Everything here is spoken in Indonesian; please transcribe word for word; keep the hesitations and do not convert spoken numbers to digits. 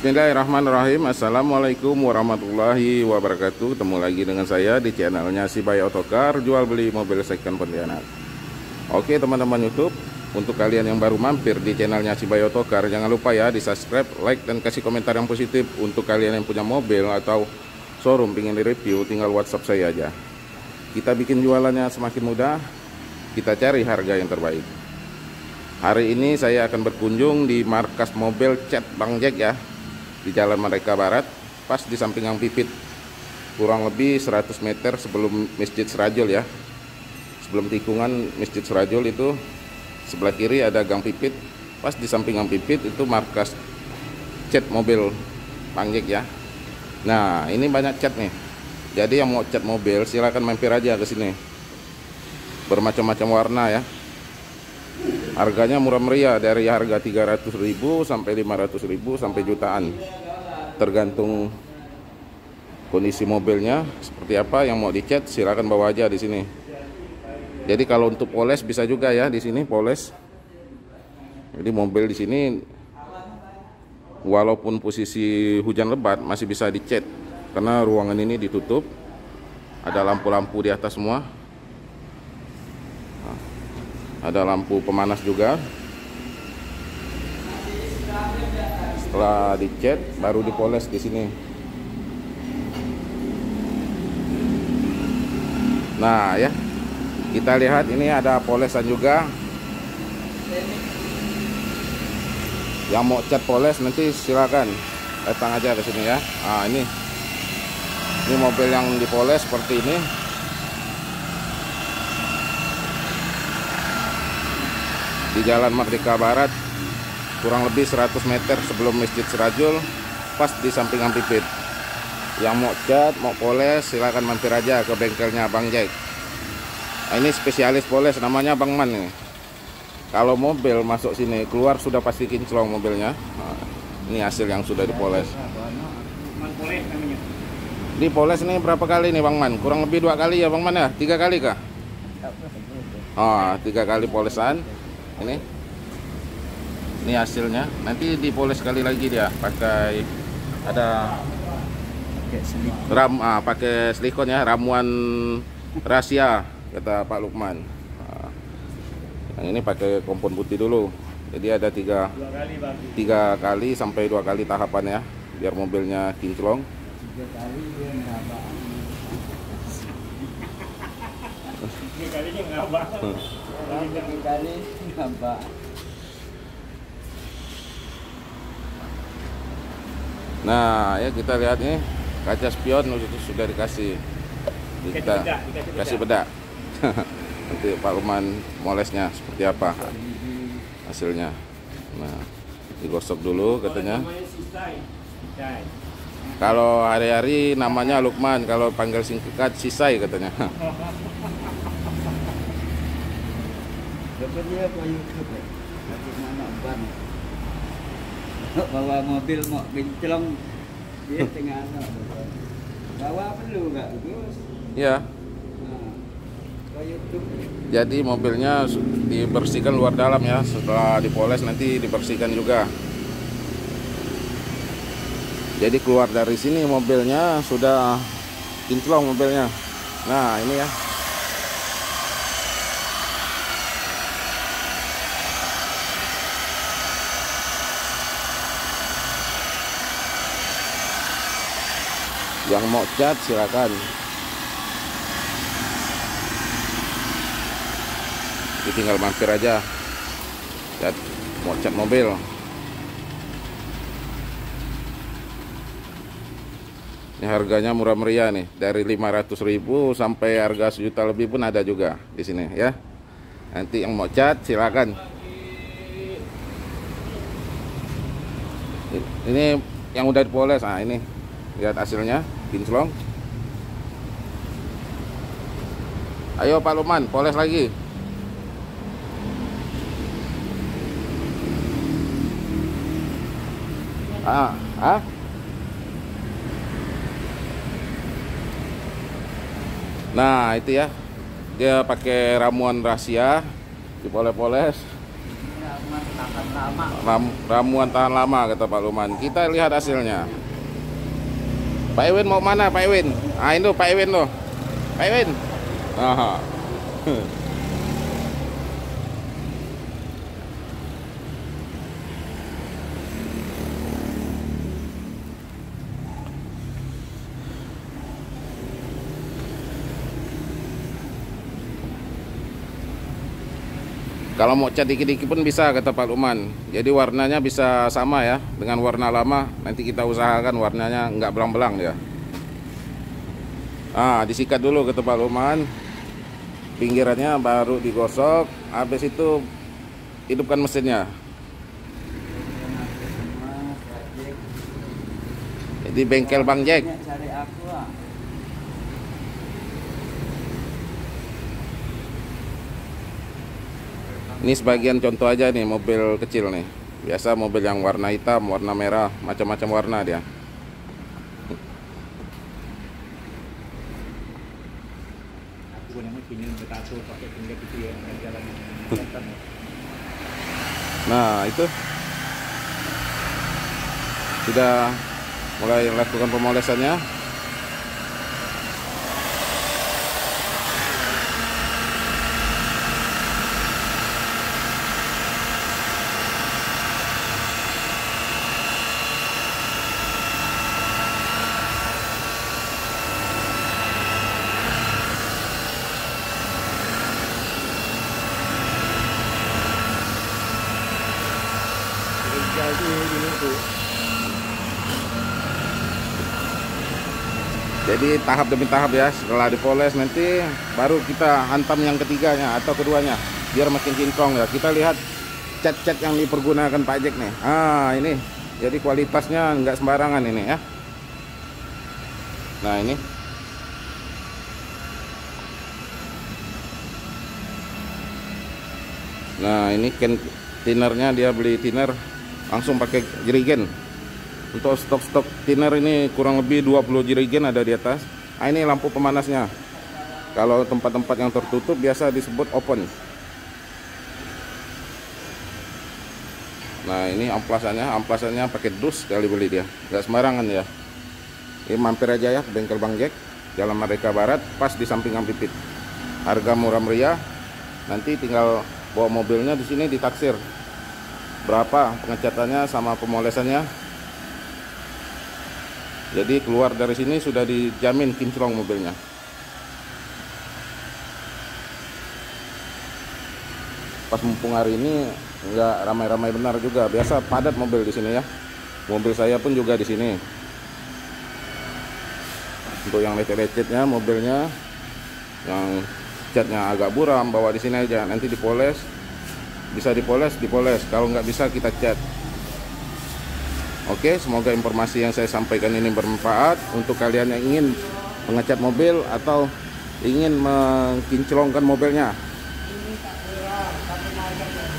Bismillahirrahmanirrahim. Assalamualaikum warahmatullahi wabarakatuh. Ketemu lagi dengan saya di channelnya Sibai Otokar, jual beli mobil second Pontianak. Oke teman-teman YouTube, untuk kalian yang baru mampir di channelnya Sibai Otokar, jangan lupa ya di subscribe, like, dan kasih komentar yang positif. Untuk kalian yang punya mobil atau showroom ingin direview, tinggal WhatsApp saya aja. Kita bikin jualannya semakin mudah, kita cari harga yang terbaik. Hari ini saya akan berkunjung di markas mobil Cat Bang Jack ya, di Jalan Merdeka Barat, pas di samping Gang Pipit, kurang lebih seratus meter sebelum Masjid Serajul ya. Sebelum tikungan Masjid Serajul itu sebelah kiri ada Gang Pipit, pas di samping Gang Pipit itu markas cat mobil Bang Jack ya. Nah ini banyak cat nih, jadi yang mau cat mobil silahkan mampir aja ke sini. Bermacam-macam warna ya. Harganya murah meriah, dari harga tiga ratus ribu sampai lima ratus ribu sampai jutaan, tergantung kondisi mobilnya seperti apa. Yang mau dicat silakan bawa aja di sini. Jadi kalau untuk poles bisa juga ya di sini poles. Jadi mobil di sini walaupun posisi hujan lebat masih bisa dicat karena ruangan ini ditutup, ada lampu-lampu di atas semua. Ada lampu pemanas juga. Setelah dicat baru dipoles di sini. Nah ya, kita lihat ini ada polesan juga. Yang mau cat poles nanti silakan datang aja ke sini ya. Nah ini, ini mobil yang dipoles seperti ini. Di Jalan Merdeka Barat, kurang lebih seratus meter sebelum Masjid Serajul, pas di samping Gang Pipit. Yang mau cat, mau poles, silakan mampir aja ke bengkelnya Bang Jack. Nah, ini spesialis poles, namanya Bang Man nih. Kalau mobil masuk sini, keluar sudah pasti kinclong mobilnya. Nah, ini hasil yang sudah dipoles. Dipoles nih berapa kali nih Bang Man? Kurang lebih dua kali ya Bang Man ya? Tiga kali kah? Oh, tiga kali polesan. Ini ini hasilnya, nanti dipoles sekali lagi dia pakai ada ram ah, pakai silikon ya, ramuan rahasia kata Pak Lukman. Nah, yang ini pakai kompon putih dulu, jadi ada tiga tiga kali sampai dua kali tahapan ya, biar mobilnya kinclong. Tiga kali Nah ya, kita lihat nih kaca spion sudah dikasih, kita kasih bedak. Nanti Pak Luman molesnya seperti apa hasilnya. Nah digosok dulu katanya. Kalau hari-hari namanya Lukman, kalau panggil singkat Sisai katanya. Bawa mobil mau kinclong dia tengah bawa perlu nggak Gus? Ya. Jadi mobilnya dibersihkan luar dalam ya, setelah dipoles nanti dibersihkan juga. Jadi keluar dari sini mobilnya sudah kinclong mobilnya. Nah ini ya. Yang mau cat silakan. Jadi tinggal mampir aja. Cat, mau cat mobil. Ini harganya murah meriah nih, dari lima ratus ribu sampai harga sejuta lebih pun ada juga di sini ya. Nanti yang mau cat silakan. Ini yang udah dipoles. Nah ini lihat hasilnya kinclong. Ayo Pak Luman, poles lagi. Ah, ah. Nah itu ya, dia pakai ramuan rahasia, dipoles-poles. lama. Ram, ramuan tahan lama kata Pak Luman. Kita lihat hasilnya. Pak Ewin mau mana Pak Ewin? Ah itu Pak Ewin loh. Pak Ewin. Aha. Kalau mau cat dikit-dikit pun bisa kata Pak Luman. Jadi warnanya bisa sama ya dengan warna lama. Nanti kita usahakan warnanya nggak belang-belang ya. Ah, disikat dulu kata Pak Luman. Pinggirannya baru digosok. Habis itu hidupkan mesinnya. Jadi bengkel Bang Jack. Cari aku ah. Ini sebagian contoh aja nih mobil kecil nih. Biasa mobil yang warna hitam, warna merah, macam-macam warna dia. Aku namanya pingin bertato pakai pinggir itu ya, jalan. Nah itu sudah mulai lakukan pemolesannya. Jadi tahap demi tahap ya. Setelah dipoles nanti baru kita hantam yang ketiganya atau keduanya biar makin kinclong ya. Kita lihat cat-cat yang dipergunakan Pak Jack nih. Ah ini jadi kualitasnya nggak sembarangan ini ya. Nah ini Nah ini can tinernya, dia beli thinner langsung pakai jerigen. Untuk stok-stok thinner ini kurang lebih dua puluh jerigen ada di atas. Nah, ini lampu pemanasnya. Kalau tempat-tempat yang tertutup biasa disebut open. Nah ini amplasannya, amplasannya pakai dus kali beli dia, nggak sembarangan ya. Ini mampir aja ya ke bengkel Bang Jack, Jalan Merdeka Barat, pas di samping Kang Pipit. Harga murah meriah. Nanti tinggal bawa mobilnya di sini ditaksir berapa pengecatannya sama pemolesannya. Jadi keluar dari sini sudah dijamin kinclong mobilnya. Pas mumpung hari ini nggak ramai-ramai benar juga, biasa padat mobil di sini ya. Mobil saya pun juga di sini. Untuk yang lecet-lecetnya mobilnya, yang catnya agak buram, bawa di sini aja. Nanti dipoles, bisa dipoles, dipoles. Kalau nggak bisa kita cat. Oke, semoga informasi yang saya sampaikan ini bermanfaat untuk kalian yang ingin mengecat mobil atau ingin mengkinclongkan mobilnya.